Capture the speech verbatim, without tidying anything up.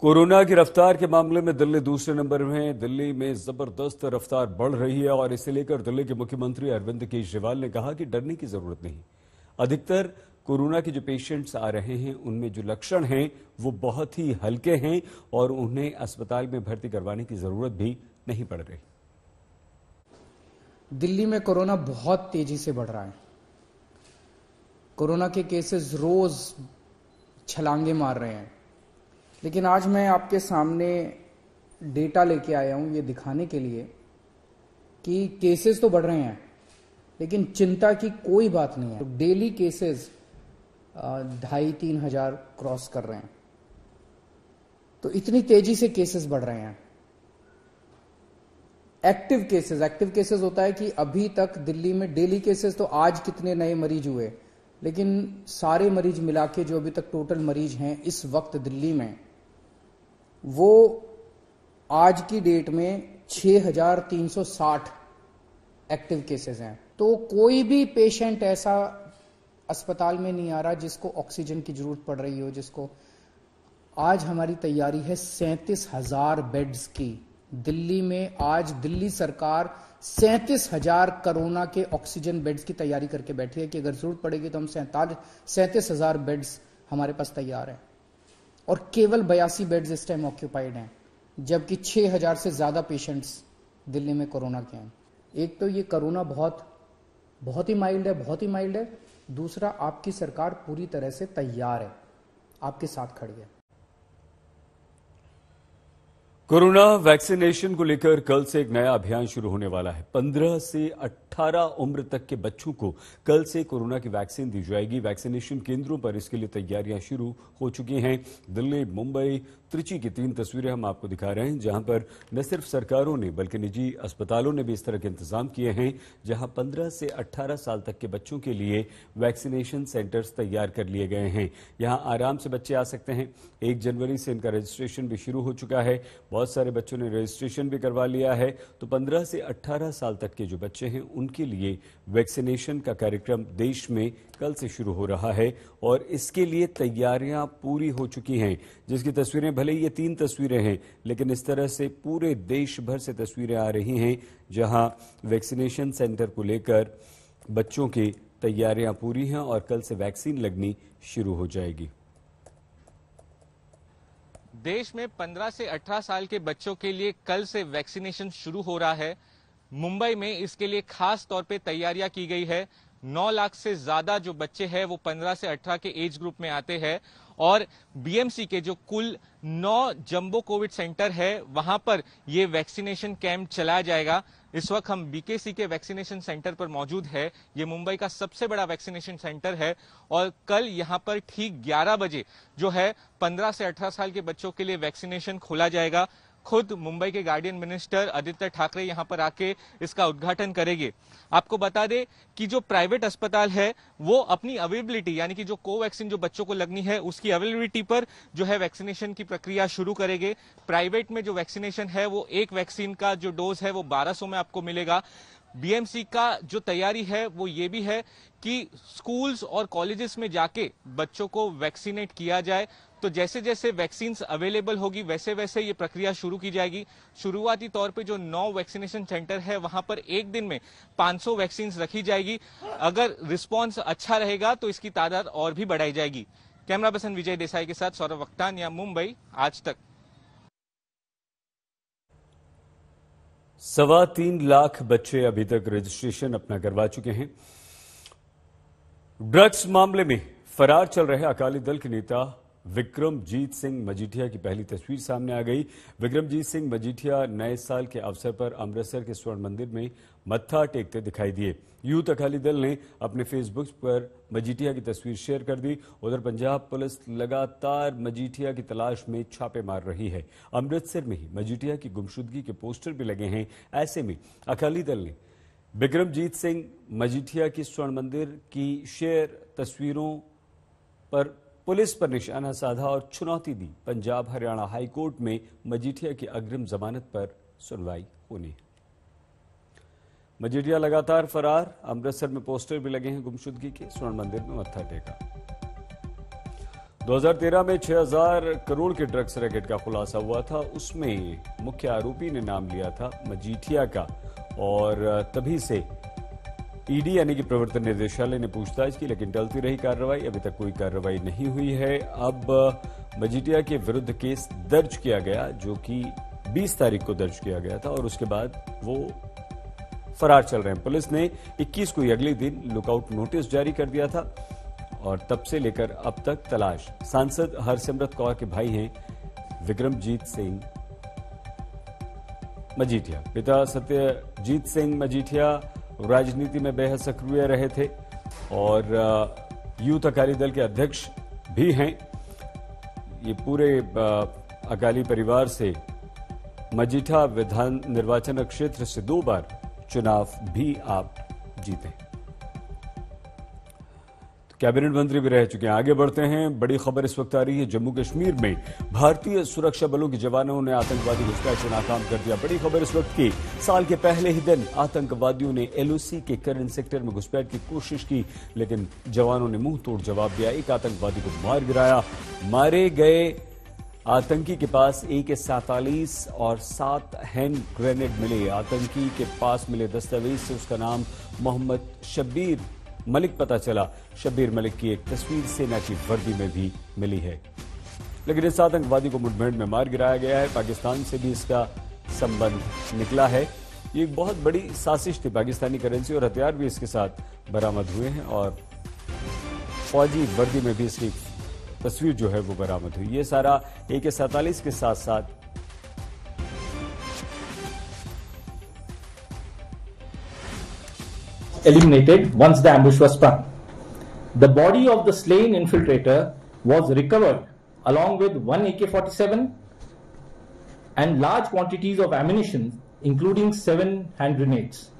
Corona की रफ्तार के मामले में दिल्ली दूसरे नंबर में है। दिल्ली में जबरदस्त रफ्तार बढ़ रही है और इसे लेकर दिल्ली के मुख्यमंत्री अरविंद केजरीवाल ने कहा कि डरने की जरूरत नहीं। अधिकतर कोरोना के जो पेशेंट्स आ रहे हैं उनमें जो लक्षण हैं वो बहुत ही हल्के हैं और उन्हें अस्पताल में भर्ती करवाने की जरूरत भी नहीं पड़ रही। दिल्ली में कोरोना बहुत तेजी से बढ़ रहा है। कोरोना के केसेस रोज छलांगे मार रहे हैं, लेकिन आज मैं आपके सामने डेटा लेके आया हूं ये दिखाने के लिए कि केसेस तो बढ़ रहे हैं लेकिन चिंता की कोई बात नहीं है। तो डेली केसेस ढाई तीन हजार क्रॉस कर रहे हैं, तो इतनी तेजी से केसेस बढ़ रहे हैं। एक्टिव केसेस एक्टिव केसेस होता है कि अभी तक दिल्ली में डेली केसेस, तो आज कितने नए मरीज हुए, लेकिन सारे मरीज मिला के जो अभी तक टोटल मरीज हैं इस वक्त दिल्ली में, वो आज की डेट में छह हजार तीन सौ साठ एक्टिव केसेस हैं। तो कोई भी पेशेंट ऐसा अस्पताल में नहीं आ रहा जिसको ऑक्सीजन की जरूरत पड़ रही हो। जिसको आज हमारी तैयारी है सैंतीस हजार बेड्स की। दिल्ली में आज दिल्ली सरकार सैंतीस हजार कोरोना के ऑक्सीजन बेड्स की तैयारी करके बैठी है कि अगर जरूरत पड़ेगी तो हम सैंतालीस सैंतीस हजार बेड्स हमारे पास तैयार हैं। और केवल बयासी बेड्स इस टाइम ऑक्यूपाइड हैं, जबकि छह हजार से ज्यादा पेशेंट्स दिल्ली में कोरोना के हैं। एक तो ये कोरोना बहुत बहुत ही माइल्ड है, बहुत ही माइल्ड है। दूसरा, आपकी सरकार पूरी तरह से तैयार है, आपके साथ खड़ी है। कोरोना वैक्सीनेशन को लेकर कल से एक नया अभियान शुरू होने वाला है। पंद्रह से अठारह उम्र तक के बच्चों को कल से कोरोना की वैक्सीन दी जाएगी। वैक्सीनेशन केंद्रों पर इसके लिए तैयारियां शुरू हो चुकी हैं। दिल्ली, मुंबई, त्रिची की तीन तस्वीरें हम आपको दिखा रहे हैं, जहां पर न सिर्फ सरकारों ने बल्कि निजी अस्पतालों ने भी इस तरह के इंतजाम किए हैं, जहां पंद्रह से अठारह साल तक के बच्चों के लिए वैक्सीनेशन सेंटर्स तैयार कर लिए गए हैं। यहां आराम से बच्चे आ सकते हैं। एक जनवरी से इनका रजिस्ट्रेशन भी शुरू हो चुका है। बहुत सारे बच्चों ने रजिस्ट्रेशन भी करवा लिया है। तो पंद्रह से अठारह साल तक के जो बच्चे हैं उनके लिए वैक्सीनेशन का कार्यक्रम देश में कल से शुरू हो रहा है और इसके लिए तैयारियां पूरी हो चुकी हैं, जिसकी तस्वीरें भले ये तीन तस्वीरें हैं लेकिन इस तरह से पूरे देश भर से तस्वीरें आ रही हैं जहां वैक्सीनेशन सेंटर को लेकर बच्चों की तैयारियां पूरी हैं और कल से वैक्सीन लगनी शुरू हो जाएगी। देश में पंद्रह से अठारह साल के बच्चों के लिए कल से वैक्सीनेशन शुरू हो रहा है। मुंबई में इसके लिए खास तौर पे तैयारियां की गई है। नौ लाख से ज्यादा जो बच्चे हैं वो पंद्रह से अठारह के एज ग्रुप में आते हैं और बीएमसी के जो कुल नौ जंबो कोविड सेंटर है वहां पर ये वैक्सीनेशन कैंप चलाया जाएगा। इस वक्त हम बीकेसी के वैक्सीनेशन सेंटर पर मौजूद है। ये मुंबई का सबसे बड़ा वैक्सीनेशन सेंटर है और कल यहां पर ठीक ग्यारह बजे जो है पंद्रह से अठारह साल के बच्चों के लिए वैक्सीनेशन खोला जाएगा। खुद मुंबई के गार्डियन मिनिस्टर आदित्य ठाकरे यहां पर आके इसका उद्घाटन करेंगे। आपको बता दें कि जो प्राइवेट अस्पताल है वो अपनी अवेलेबिलिटी यानी कि जो कोवैक्सीन जो बच्चों को लगनी है उसकी अवेलेबिलिटी पर जो है वैक्सीनेशन की प्रक्रिया शुरू करेंगे। प्राइवेट में जो वैक्सीनेशन है वो एक वैक्सीन का जो डोज है वो बारह सौ में आपको मिलेगा। बीएमसी का जो तैयारी है वो ये भी है कि स्कूल्स और कॉलेजेस में जाके बच्चों को वैक्सीनेट किया जाए। तो जैसे जैसे वैक्सीन्स अवेलेबल होगी वैसे वैसे ये प्रक्रिया शुरू की जाएगी। शुरुआती तौर पे जो नौ वैक्सीनेशन सेंटर है वहां पर एक दिन में पाँच सौ वैक्सीन्स रखी जाएगी। अगर रिस्पांस अच्छा रहेगा तो इसकी तादाद और भी बढ़ाई जाएगी। कैमरा पर्सन विजय देसाई के साथ सौरभ वक्तानिया, मुंबई, आज तक। सवा तीन लाख बच्चे अभी तक रजिस्ट्रेशन अपना करवा चुके हैं। ड्रग्स मामले में फरार चल रहे अकाली दल के नेता विक्रमजीत सिंह मजीठिया की पहली तस्वीर सामने आ गई। विक्रमजीत सिंह मजीठिया नए साल के अवसर पर अमृतसर के स्वर्ण मंदिर में मत्था टेकते दिखाई दिए। यूथ अकाली दल ने अपने फेसबुक पर मजीठिया की तस्वीर शेयर कर दी। उधर पंजाब पुलिस लगातार मजीठिया की तलाश में छापे मार रही है। अमृतसर में ही मजीठिया की गुमशुदगी के पोस्टर भी लगे हैं। ऐसे में अकाली दल ने विक्रमजीत सिंह मजीठिया की स्वर्ण मंदिर की शेयर तस्वीरों पर पुलिस पर निशाना साधा और चुनौती दी। पंजाब हरियाणा हाईकोर्ट में मजीठिया की अग्रिम जमानत पर सुनवाई होनी है। मजीठिया लगातार फरार। अमृतसर में पोस्टर भी लगे हैं गुमशुदगी के। स्वर्ण मंदिर में मत्था टेका। दो हज़ार तेरह में छह हज़ार करोड़ के ड्रग्स रैकेट का खुलासा हुआ था। उसमें मुख्य आरोपी ने नाम लिया था मजीठिया का और तभी से ईडी यानी कि प्रवर्तन निदेशालय ने पूछताछ की, लेकिन टलती रही कार्रवाई। अभी तक कोई कार्रवाई नहीं हुई है। अब मजीठिया के विरुद्ध केस दर्ज किया गया, जो कि बीस तारीख को दर्ज किया गया था और उसके बाद वो फरार चल रहे हैं। पुलिस ने इक्कीस को अगले दिन लुकआउट नोटिस जारी कर दिया था और तब से लेकर अब तक तलाश। सांसद हरसिमरत कौर के भाई हैं विक्रमजीत सिंह मजीठिया। पिता सत्यजीत सिंह मजीठिया राजनीति में बेहद सक्रिय रहे थे और यूथ अकाली दल के अध्यक्ष भी हैं। ये पूरे अकाली परिवार से मजीठा विधान निर्वाचन क्षेत्र से दो बार चुनाव भी आप जीते। तो कैबिनेट मंत्री भी रह चुके हैं। आगे बढ़ते हैं। बड़ी खबर इस वक्त आ रही है जम्मू कश्मीर में भारतीय सुरक्षा बलों के जवानों ने आतंकवादी घुसपैठ को नाकाम कर दिया। बड़ी खबर इस वक्त की, साल के पहले ही दिन आतंकवादियों ने एलओसी के करन सेक्टर में घुसपैठ की कोशिश की, लेकिन जवानों ने मुंह तोड़ जवाब दिया। एक आतंकवादी को मार गिराया। मारे गए आतंकी के पास ए के सैंतालीस और सात हैंड ग्रेनेड मिले। आतंकी के पास मिले दस्तावेज से उसका नाम मोहम्मद शब्बीर मलिक पता चला। शब्बीर मलिक की एक तस्वीर सेना की वर्दी में भी मिली है, लेकिन इस आतंकवादी को मुठभेड़ में मार गिराया गया है। पाकिस्तान से भी इसका संबंध निकला है। ये एक बहुत बड़ी साजिश थी। पाकिस्तानी करेंसी और हथियार भी इसके साथ बरामद हुए हैं और फौजी वर्दी में भी इसकी तस्वीर जो है वो बरामद हुई। ये सारा ए के सैंतालीस के साथ साथ eliminated once the ambush was sprung. The body of the slain infiltrator was recovered along with one A K forty-seven and large quantities of ammunition, including seven hand grenades.